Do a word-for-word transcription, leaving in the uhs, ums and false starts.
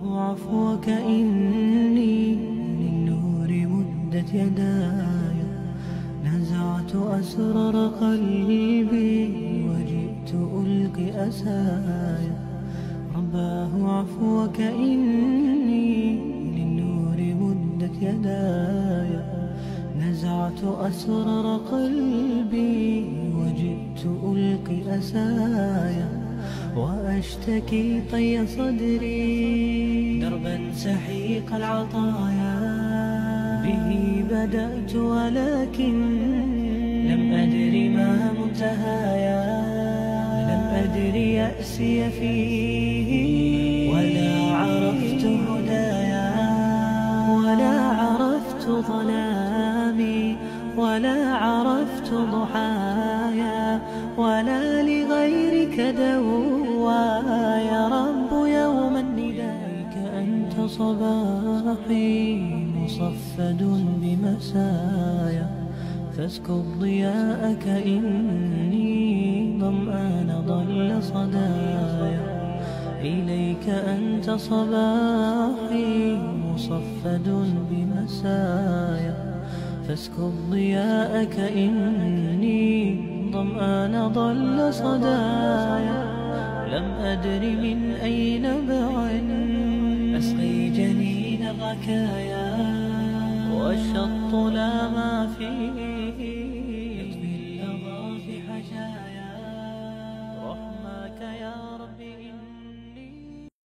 عفوك إني للنور مدت يداي، نزعت أسرار قلبي وجئت ألقي أسايا. رباه عفوك إني للنور مدت يداي، نزعت أسرار قلبي وجئت ألقي أسايا. وأشتكي طي صدري دربا سحيق العطايا، به بدأت ولكن لم أدر ما منتهايا. لم أدر يأسي فيه ولا عرفت هدايا، ولا عرفت ظلامي ولا عرفت ضحايا، ولا لغيرك دوايا. رب يوم النداء أنت صباحي مصفد بمسايا، فاسكب ضياءك إني ظمآن ضل صدايا. إليك أنت صباحي مصفد بمسايا، فاسكب ضياءك إني ظمآن ضل صدايا. لم أدر من أي نبع أسقي جنين الركايا، والشط لا ما فيه يطفي اللظى في حشايا. رحمك يا رب